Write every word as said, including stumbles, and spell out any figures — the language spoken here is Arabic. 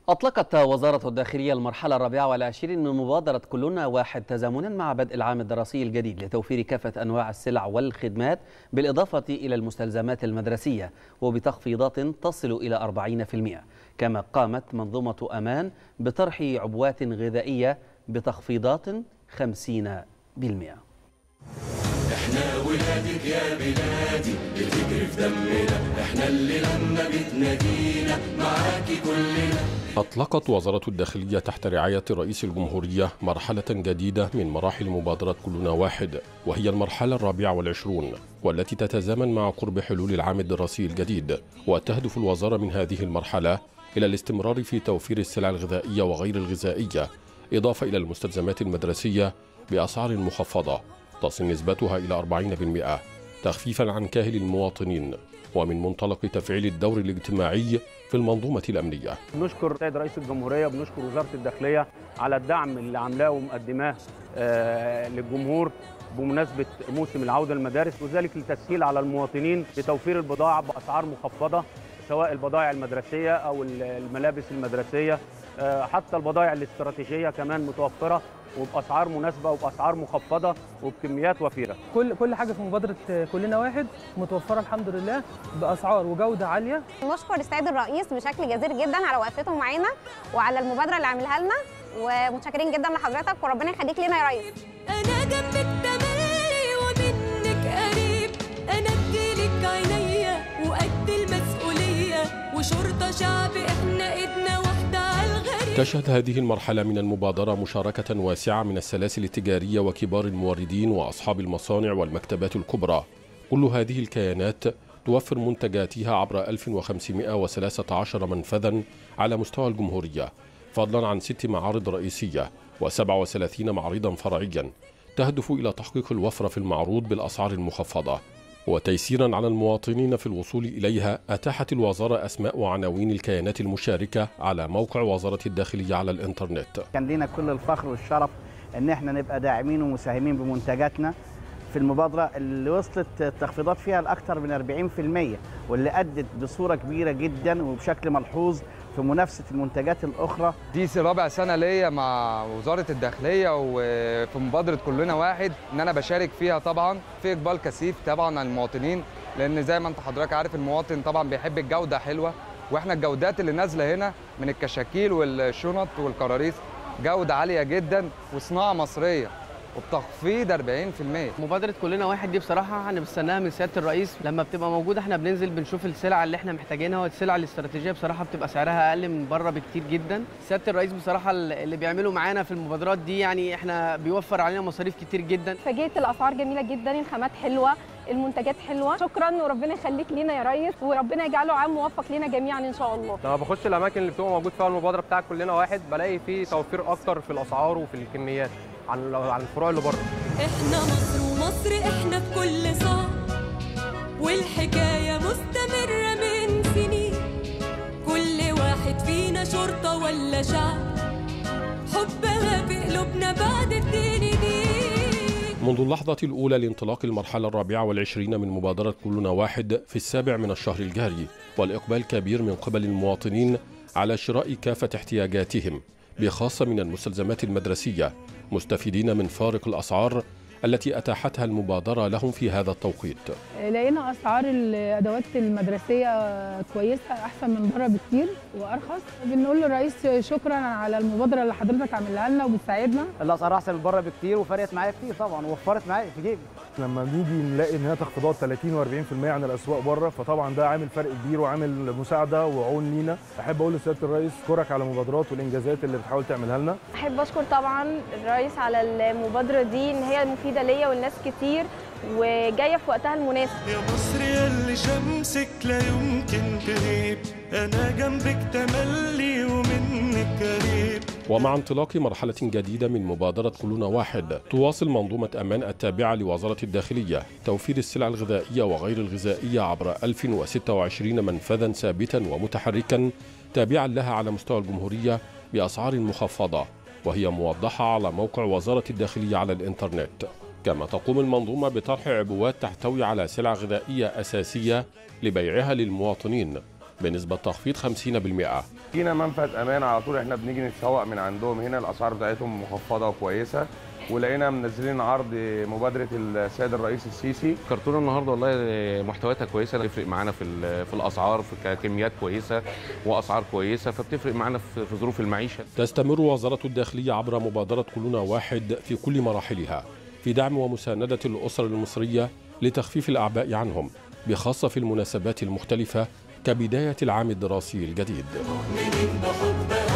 أطلقت وزارة الداخلية المرحلة الرابعة والعشرين من مبادرة كلنا واحد تزامنا مع بدء العام الدراسي الجديد لتوفير كافة أنواع السلع والخدمات بالإضافة إلى المستلزمات المدرسية وبتخفيضات تصل إلى أربعين بالمئة. كما قامت منظومة أمان بطرح عبوات غذائية بتخفيضات خمسين بالمئة. احنا ولادك يا بلادي بتجري في دمنا، احنا اللي لما بتنادينا معاكي كلنا. أطلقت وزارة الداخلية تحت رعاية رئيس الجمهورية مرحلة جديدة من مراحل مبادرة كلنا واحد، وهي المرحلة الرابعة والعشرون، والتي تتزامن مع قرب حلول العام الدراسي الجديد. وتهدف الوزارة من هذه المرحلة إلى الاستمرار في توفير السلع الغذائية وغير الغذائية، إضافة إلى المستلزمات المدرسية بأسعار مخفضة تصل نسبتها إلى أربعين بالمئة، تخفيفا عن كاهل المواطنين، ومن منطلق تفعيل الدور الاجتماعي في المنظومة الأمنية. بنشكر السيد رئيس الجمهورية، بنشكر وزارة الداخلية على الدعم اللي عاملاه ومقدماه آه للجمهور بمناسبة موسم العودة للمدارس، وذلك لتسهيل على المواطنين لتوفير البضاعة بأسعار مخفضة، سواء البضائع المدرسية أو الملابس المدرسية، آه حتى البضائع الاستراتيجية كمان متوفرة وبأسعار مناسبة وبأسعار مخفضة وبكميات وفيرة. كل كل حاجة في مبادرة كلنا واحد متوفرة الحمد لله بأسعار وجودة عالية. نشكر السيد الرئيس بشكل جزير جدا على وقفته معانا وعلى المبادرة اللي عاملها لنا، ومتشكرين جدا لحضرتك وربنا يخليك لنا يا ريس. أنا جنبك تملي ومنك قريب، أنا اديلك عينيا وقد المسؤولية، وشرطة شعب احنا ايدنا واحدة على الغريب. تشهد هذه المرحلة من المبادرة مشاركة واسعة من السلاسل التجارية وكبار الموردين وأصحاب المصانع والمكتبات الكبرى. كل هذه الكيانات توفر منتجاتها عبر ألف وخمسمئة وثلاثة عشر منفذا على مستوى الجمهورية، فضلا عن ست معارض رئيسية وسبعة وثلاثين معرضا فرعيا، تهدف إلى تحقيق الوفرة في المعروض بالأسعار المخفضة. وتيسيرا على المواطنين في الوصول إليها، أتاحت الوزارة أسماء وعناوين الكيانات المشاركة على موقع وزارة الداخلية على الإنترنت. كان لنا كل الفخر والشرف أن احنا نبقى داعمين ومساهمين بمنتجاتنا في المبادرة اللي وصلت التخفيضات فيها لأكثر من أربعين بالمئة، واللي أدت بصورة كبيرة جدا وبشكل ملحوظ في منافسة المنتجات الأخرى. دي رابع سنة ليا مع وزارة الداخلية وفي مبادرة كلنا واحد، إن أنا بشارك فيها. طبعا في إقبال كثيف طبعا على المواطنين، لأن زي ما أنت حضرتك عارف المواطن طبعا بيحب الجودة حلوة، وإحنا الجودات اللي نازلة هنا من الكشاكيل والشنط والكراريس جودة عالية جدا وصناعة مصرية وبتخفيض أربعين بالمئة. مبادرة كلنا واحد دي بصراحة احنا بنستناها من سيادة الرئيس، لما بتبقى موجودة احنا بننزل بنشوف السلع اللي احنا محتاجينها، والسلع الاستراتيجية بصراحة بتبقى سعرها أقل من بره بكتير جدا. سيادة الرئيس بصراحة اللي بيعملوا معانا في المبادرات دي يعني احنا بيوفر علينا مصاريف كتير جدا. فاجئت الأسعار جميلة جدا، الخامات حلوة، المنتجات حلوة. شكرا وربنا يخليك لينا يا ريس، وربنا يجعله عام موفق لينا جميعا إن شاء الله. لما بخش الأماكن اللي بتبقى موجود فيها المبادرة بتاع كلنا واحد بلاقي فيه توفير أكتر في الأسعار وفي الكميات عن عن الفروع اللي بره. احنا مصر ومصر احنا في كل صعب، والحكايه مستمره من سنين، كل واحد فينا شرطه ولا شعب، حبها في قلوبنا بعد الدين دي. منذ اللحظة الأولى لانطلاق المرحلة الرابعة والعشرين من مبادرة كلنا واحد في السابع من الشهر الجاري، والإقبال كبير من قبل المواطنين على شراء كافة احتياجاتهم، بخاصة من المستلزمات المدرسية، مستفيدين من فارق الأسعار التي أتاحتها المبادرة لهم في هذا التوقيت. لقينا أسعار الأدوات المدرسية كويسة أحسن من بره بكتير وأرخص. بنقول للرئيس شكرا على المبادرة اللي حضرتك عاملها لنا وبتساعدنا. الأسعار أحسن من بره بكتير وفرقت معايا كتير طبعا، ووفرت معايا في جيبي. لما نيجي نلاقي إن هي تخفيضات ثلاثين وأربعين بالمئة عن الأسواق بره، فطبعا ده عامل فرق كبير وعامل مساعدة وعون لينا. أحب أقول لسيادة الرئيس أشكرك على المبادرات والإنجازات اللي بتحاول تعملها لنا. أحب أشكر طبعا الرئيس على المبادرة دي، إن هي مفيدة ليا والناس كتير وجايه في وقتها المناسب. يا مصر يلي شمسك لا يمكن تغيب، انا جنبك تملي ومنك قريب. ومع انطلاق مرحلة جديدة من مبادرة كلنا واحد، تواصل منظومة أمان التابعة لوزارة الداخلية توفير السلع الغذائية وغير الغذائية عبر ألف وستة وعشرين منفذا ثابتا ومتحركا تابعا لها على مستوى الجمهورية بأسعار مخفضة، وهي موضحة على موقع وزارة الداخلية على الإنترنت. كما تقوم المنظومة بطرح عبوات تحتوي على سلع غذائية أساسية لبيعها للمواطنين بنسبة تخفيض خمسين بالمئة. فينا منفذ امان على طول، احنا بنيجي نتسوق من عندهم هنا، الاسعار بتاعتهم مخفضه وكويسه، ولقينا منزلين عرض مبادره السيد الرئيس السيسي. كرتونه النهارده والله محتوياتها كويسه، تفرق معانا في في الاسعار، في كميات كويسه واسعار كويسه، فبتفرق معانا في ظروف المعيشه. تستمر وزاره الداخليه عبر مبادره كلنا واحد في كل مراحلها في دعم ومسانده الاسر المصريه لتخفيف الاعباء عنهم، بخاصه في المناسبات المختلفه كبدايه العام الدراسي الجديد.